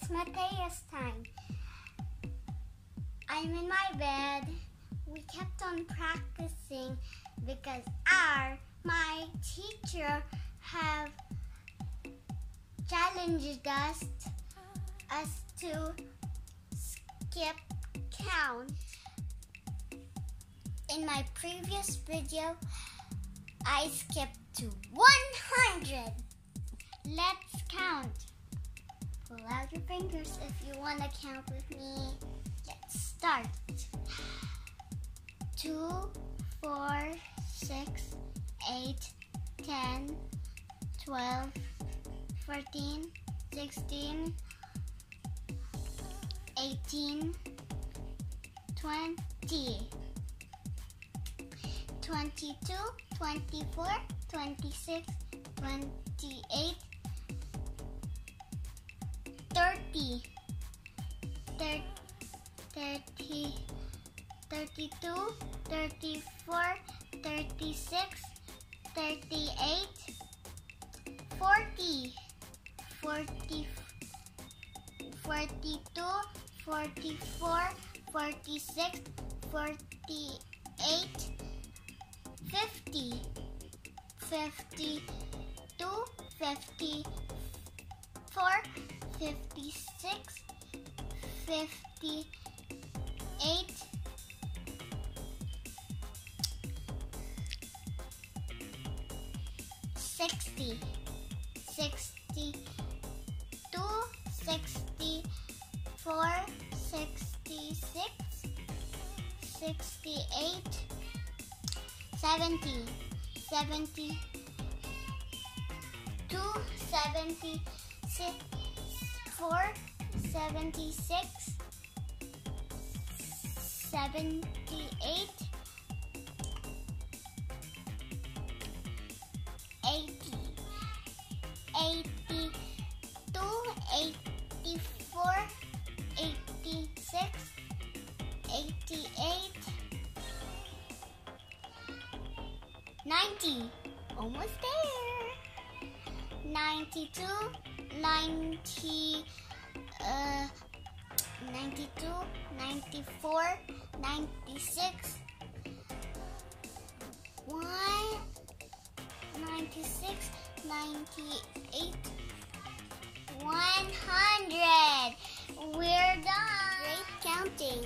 it's Matthea's time. I'm in my bed. We kept on practicing because my teacher have challenged us to skip count. In my previous video, I skipped to 100. Let's count. Pull out your fingers if you want to count with me. Let's start. 2, 4, 6, 8, 10, 12, 14, 16, 18, 20, 22, 24, 26, 28, 30, 32, 34, 36, 38, 40, 42, 44, 46, 48, 50, 52, 54, 56, 58, 60, 62, 64, 66, 68, 70, 72, 74, 76, 78, 80, 82, 84, 86, 88, 90, almost there. 92, 92, 94, 96, 96, 98, 100. We're done. Great counting.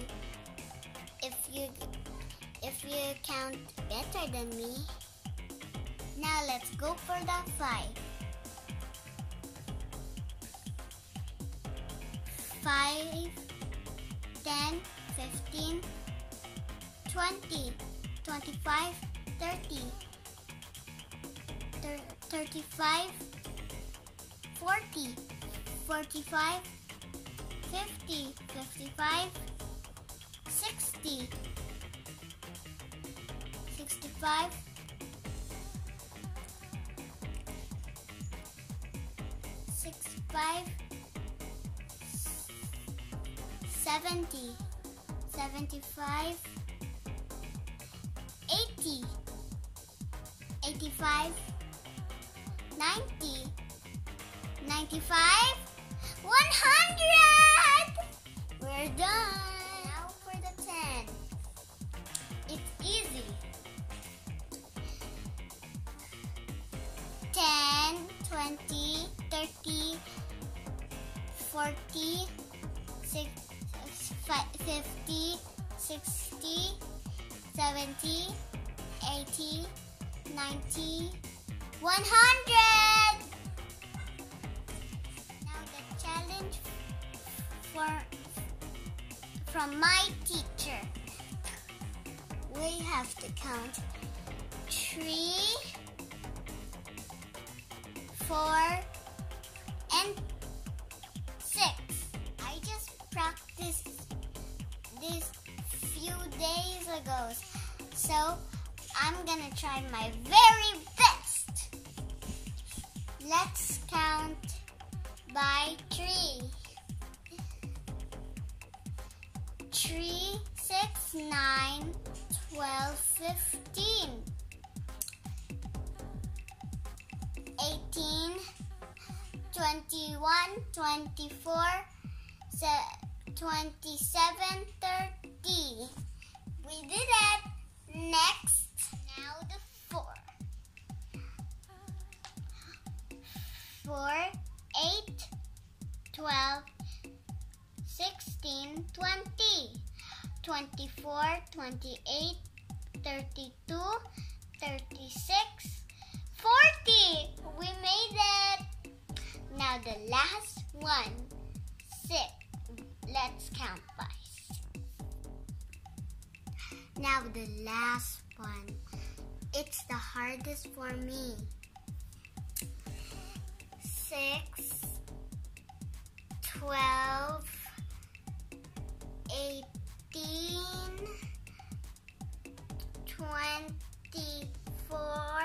If you count better than me. Now let's go for the 5. 5, 10, 15, 20, 25, 30, 35, 40, 45, 50, 55, 60, 65, 65, 70, 75, 80, 85, 90, 95, 100! We're done! Now for the 10. It's easy. 10, 20, 30, 40, 50, 60, 70, 80, 90, 100! Now the challenge from my teacher. We have to count 3, 4, and 6. I just practiced this few days ago, so I'm gonna try my very best. Let's count by 3. 3, 6, 9, 12, 15, 18, 21, 24, 27, 30. We did it. Next, now the 4. 4, 8, 12, 16, 20. 24, 28, 32, 36, 40. We made it. Now the last one. 6. Let's count by 6. Now the last one. It's the hardest for me. 6, 12, 18, 24,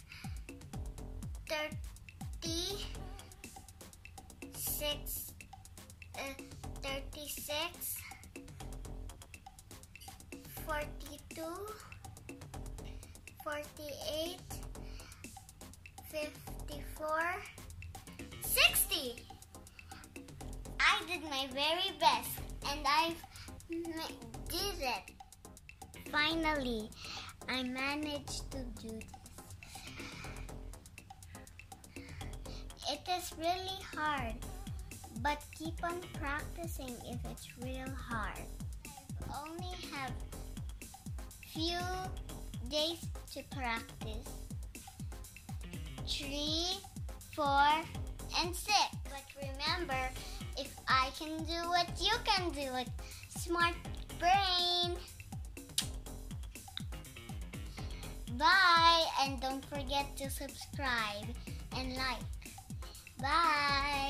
36, 36, 42, 48, 54, 60. I did my very best and I did it. Finally, I managed to do this. It is really hard, but keep on practicing if it's real hard. I only have few days to practice. 3, 4, and 6. But remember, if I can do it, you can do it. Smart brain. Bye, and don't forget to subscribe and like. Bye.